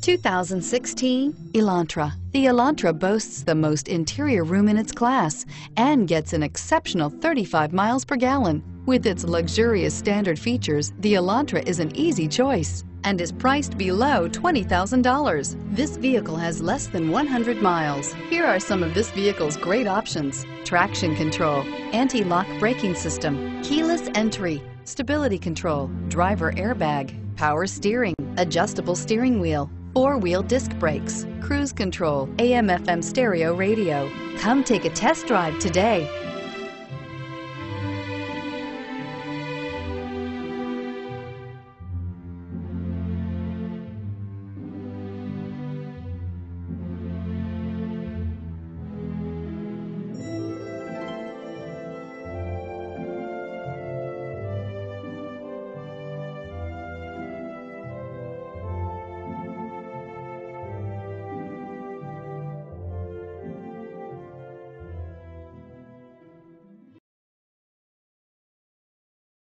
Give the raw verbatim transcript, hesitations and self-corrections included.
two thousand sixteen Elantra. The Elantra boasts the most interior room in its class and gets an exceptional thirty-five miles per gallon. With its luxurious standard features, the Elantra is an easy choice and is priced below twenty thousand dollars. This vehicle has less than one hundred miles. Here are some of this vehicle's great options: traction control, anti-lock braking system, keyless entry, stability control, driver airbag, power steering, adjustable steering wheel, four-wheel disc brakes, cruise control, A M F M stereo radio. Come take a test drive today.